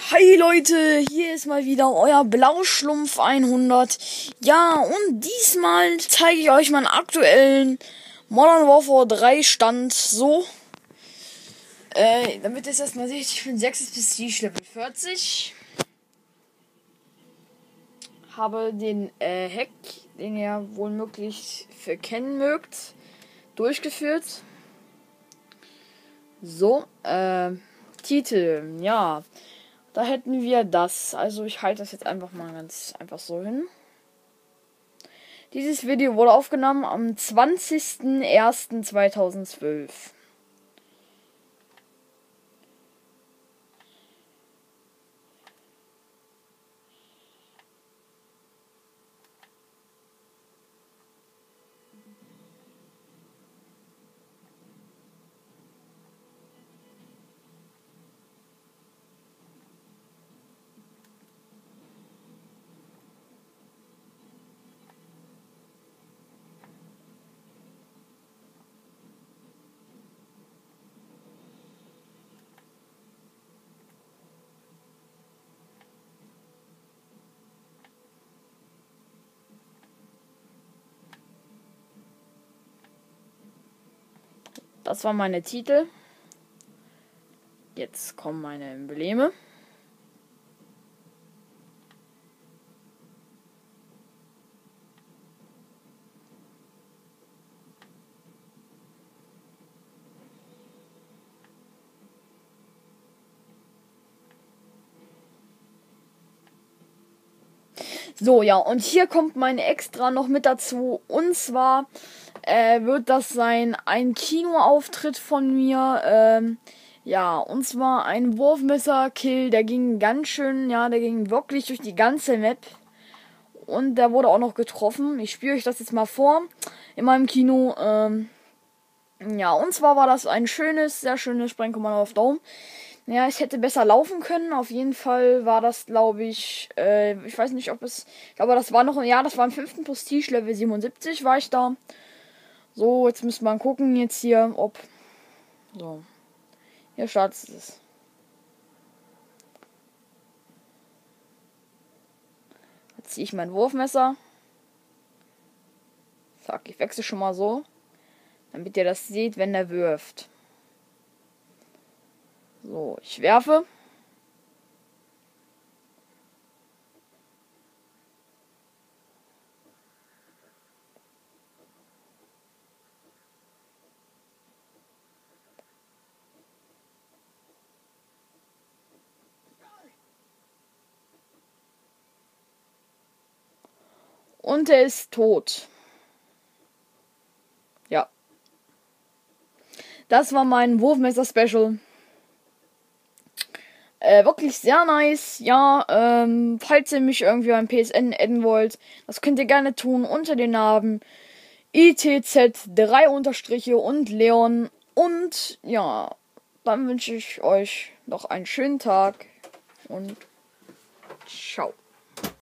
Hi Leute, hier ist mal wieder euer Blauschlumpf 100. Ja, und diesmal zeige ich euch meinen aktuellen Modern Warfare 3 Stand. So, damit ihr es erstmal seht, ich bin 6. Prestige Level 40. Habe den Hack, den ihr wohl möglich kennen mögt, durchgeführt. So, Titel, ja. Da hätten wir das. Also ich halte das jetzt einfach mal ganz einfach so hin. Dieses Video wurde aufgenommen am 20.01.2012. Das waren meine Titel. Jetzt kommen meine Embleme. So, ja, und hier kommt mein Extra noch mit dazu. Und zwar wird das sein ein Kinoauftritt von mir. Ja, und zwar ein Wurfmesser-Kill. Der ging ganz schön, ja, der ging wirklich durch die ganze Map. Und der wurde auch noch getroffen. Ich spiele euch das jetzt mal vor in meinem Kino. Ja, und zwar war das ein schönes, sehr schönes Sprengkommando auf Dome. Ja, es hätte besser laufen können. Auf jeden Fall war das, glaube ich, ich weiß nicht, ob es, aber das war noch, ja, das war im 5. Prestige, Level 77 war ich da. So, jetzt müsste man gucken, jetzt hier, ob, so, hier startet es. Jetzt ziehe ich mein Wurfmesser. Zack, ich wechsle schon mal so, damit ihr das seht, wenn er wirft. So, ich werfe. Und er ist tot. Ja. Das war mein Wurfmesser-Special. Wirklich sehr nice. Ja, falls ihr mich irgendwie beim PSN adden wollt, das könnt ihr gerne tun unter den Namen ITZ3_ und Leon. Und ja, dann wünsche ich euch noch einen schönen Tag und ciao.